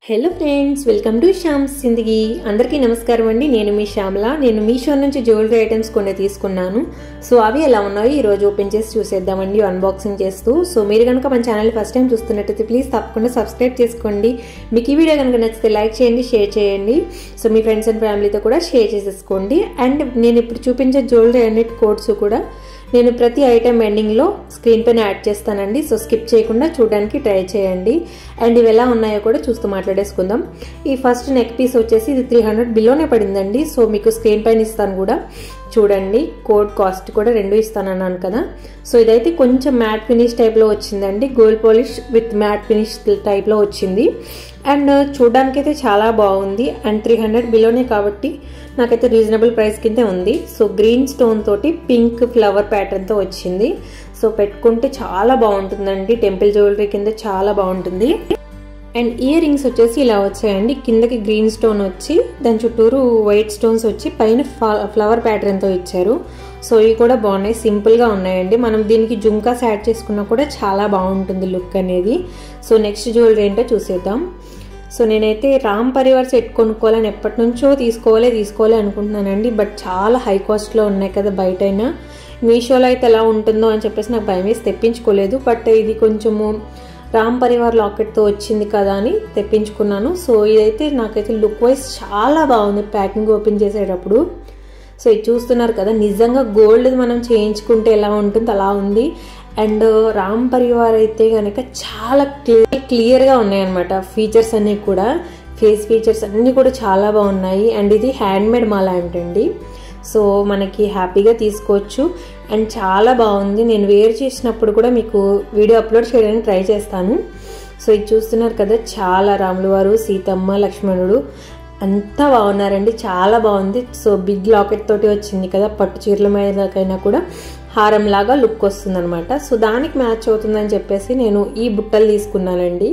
Hello friends, welcome to Shyam's Zindagi. అందరికీ నమస్కారం అండి. నేను మీ శ్యామల. నేను మీషో నుంచి జ్యువెలరీ ఐటమ్స్ కొన్ని తీసుకున్నాను. సో అవి ఎలా ఉన్నాయో ఈరోజు ఓపెన్ చేసి చూసేద్దామండి, అన్బాక్సింగ్ చేస్తూ. సో మీరు కనుక మన ఛానల్ ఫస్ట్ టైం చూస్తున్నట్టయితే ప్లీజ్ తప్పకుండా సబ్స్క్రైబ్ చేసుకోండి. మీకు ఈ వీడియో కనుక నచ్చితే లైక్ చేయండి, షేర్ చేయండి. సో మీ ఫ్రెండ్స్ అండ్ ఫ్యామిలీతో కూడా షేర్ చేసేసుకోండి. అండ్ నేను ఇప్పుడు చూపించే జ్యువెలరీ అన్నిటి కోడ్స్ కూడా నేను ప్రతి ఐటెం ఎండింగ్లో స్క్రీన్ పైన యాడ్ చేస్తానండి. సో స్కిప్ చేయకుండా చూడడానికి ట్రై చేయండి. అండ్ ఇవి ఎలా ఉన్నాయో కూడా చూస్తూ మాట్లాడేసుకుందాం. ఈ ఫస్ట్ నెక్ పీస్ వచ్చేసి ఇది 300 బిలోనే పడిందండి. సో మీకు స్క్రీన్ పైన ఇస్తాను కూడా చూడండి. కోడ్ కాస్ట్ కూడా రెండు ఇస్తానన్నాను కదా. సో ఇదైతే కొంచెం మ్యాట్ ఫినిష్ టైప్లో వచ్చిందండి. Gold polish with matte finish టైప్లో వచ్చింది. అండ్ చూడడానికి అయితే చాలా బాగుంది. అండ్ 300 బిలోనే కాబట్టి నాకైతే రీజనబుల్ ప్రైస్ కింద ఉంది. సో గ్రీన్ స్టోన్ తోటి పింక్ ఫ్లవర్ ప్యాటర్న్తో వచ్చింది. సో పెట్టుకుంటే చాలా బాగుంటుందండి. టెంపుల్ జ్యువెలరీ కింద చాలా బాగుంటుంది. అండ్ ఇయర్ రింగ్స్ వచ్చేసి ఇలా వచ్చాయండి. కిందకి గ్రీన్ స్టోన్ వచ్చి దాని చుట్టూరు వైట్ స్టోన్స్ వచ్చి పైన ఫ్లవర్ ప్యాటర్న్తో ఇచ్చారు. సో ఇవి కూడా బాగున్నాయి, సింపుల్గా ఉన్నాయండి. మనం దీనికి జుంకాస్ యాడ్ చేసుకున్నా కూడా చాలా బాగుంటుంది లుక్ అనేది. సో నెక్స్ట్ జ్యువెలరీ ఏంటో చూసేద్దాం. సో నేనైతే రామ్ పరివార్ సెట్ కొనుక్కోవాలని ఎప్పటి నుంచో తీసుకోవాలి అనుకుంటున్నానండి. బట్ చాలా హై కాస్ట్లో ఉన్నాయి కదా బయటైనా. మీషోలో అయితే ఎలా ఉంటుందో అని చెప్పేసి నాకు భయం వేసి తెప్పించుకోలేదు. బట్ ఇది కొంచెము రామ్ పరివార్ లాకెట్తో వచ్చింది కదా అని తెప్పించుకున్నాను. సో ఇదైతే నాకైతే లుక్ వైజ్ చాలా బాగుంది ప్యాకింగ్ ఓపెన్ చేసేటప్పుడు. సో ఇది చూస్తున్నారు కదా, నిజంగా గోల్డ్ మనం చేయించుకుంటే ఎలా ఉంటుందో అలా ఉంది. అండ్ రామ్ పరివార్ అయితే కనుక చాలా క్లియర్గా ఉన్నాయన్నమాట. ఫీచర్స్ అన్నీ కూడా, ఫేస్ ఫీచర్స్ అన్నీ కూడా చాలా బాగున్నాయి. అండ్ ఇది హ్యాండ్మేడ్ మాల అంటండి. సో మనకి హ్యాపీగా తీసుకోవచ్చు. అండ్ చాలా బాగుంది. నేను వేర్ చేసినప్పుడు కూడా మీకు వీడియో అప్లోడ్ చేయడానికి ట్రై చేస్తాను. సో ఇది చూస్తున్నారు కదా, చాలా రాములు వారు, సీతమ్మ, లక్ష్మణుడు అంతా బాగున్నారండి. చాలా బాగుంది. సో బిగ్ లాకెట్ తోటి వచ్చింది కదా, పట్టు చీరల మీదకైనా కూడా హారం లాగా లుక్ వస్తుంది అనమాట. సో దానికి మ్యాచ్ అవుతుందని చెప్పేసి నేను ఈ బుట్టలు తీసుకున్నానండి.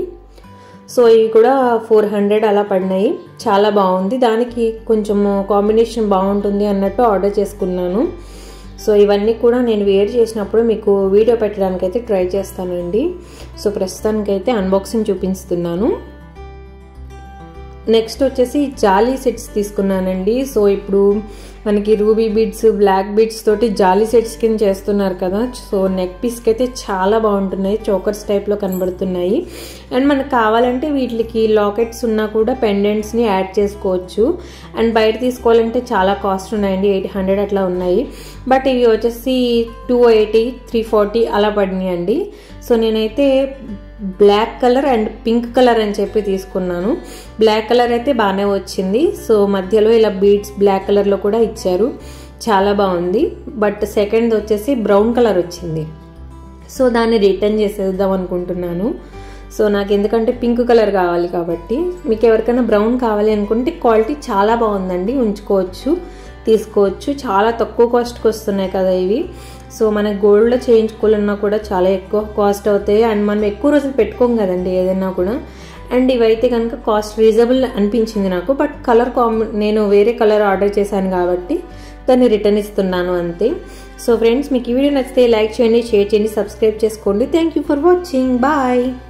సో ఇవి కూడా 400 అలా పడినాయి. చాలా బాగుంది. దానికి కొంచెం కాంబినేషన్ బాగుంటుంది అన్నట్టు ఆర్డర్ చేసుకున్నాను. సో ఇవన్నీ కూడా నేను వేర్ చేసినప్పుడు మీకు వీడియో పెట్టడానికి అయితే ట్రై చేస్తానండి. సో ప్రస్తుతానికైతే అన్బాక్సింగ్ చూపిస్తున్నాను. నెక్స్ట్ వచ్చేసి జాలీ సెట్స్ తీసుకున్నానండి. సో ఇప్పుడు మనకి రూబీ బీడ్స్, బ్లాక్ బీడ్స్ తోటి జాలీ సెట్స్ కింద చేస్తున్నారు కదా. సో నెక్ పీస్కి అయితే చాలా బాగుంటున్నాయి, చోకర్స్ టైప్లో కనబడుతున్నాయి. అండ్ మనకు కావాలంటే వీటికి లాకెట్స్ ఉన్నా కూడా పెండెంట్స్ని యాడ్ చేసుకోవచ్చు. అండ్ బయట తీసుకోవాలంటే చాలా కాస్ట్ ఉన్నాయండి, 800 అట్లా ఉన్నాయి. బట్ ఇవి వచ్చేసి 280, 340 అలా పడినాయి అండి. సో నేనైతే black colour and pink colour అని చెప్పి తీసుకున్నాను. బ్లాక్ కలర్ అయితే బాగానే వచ్చింది. సో మధ్యలో ఇలా బీడ్స్ బ్లాక్ కలర్లో కూడా ఇచ్చారు, చాలా బాగుంది. బట్ సెకండ్ వచ్చేసి బ్రౌన్ కలర్ వచ్చింది. సో దాన్ని రిటర్న్ చేసేద్దాం అనుకుంటున్నాను. సో నాకు ఎందుకంటే పింక్ కలర్ కావాలి కాబట్టి. మీకు ఎవరికైనా బ్రౌన్ కావాలి అనుకుంటే క్వాలిటీ చాలా బాగుందండి, ఉంచుకోవచ్చు, తీసుకోవచ్చు. చాలా తక్కువ కాస్ట్కి వస్తున్నాయి కదా ఇవి. సో మనకు గోల్డ్లో చేయించుకోవాలన్నా కూడా చాలా ఎక్కువ కాస్ట్ అవుతాయి. అండ్ మనం ఎక్కువ రోజులు పెట్టుకోం కదండి ఏదైనా కూడా. అండ్ ఇవైతే కనుక కాస్ట్ రీజనబుల్ అనిపించింది నాకు. బట్ కలర్ నేను వేరే కలర్ ఆర్డర్ చేశాను కాబట్టి దాన్ని రిటర్న్ ఇస్తున్నాను అంతే. సో ఫ్రెండ్స్, మీకు ఈ వీడియో నచ్చితే లైక్ చేయండి, షేర్ చేయండి, సబ్స్క్రైబ్ చేసుకోండి. Thank you for watching. Bye.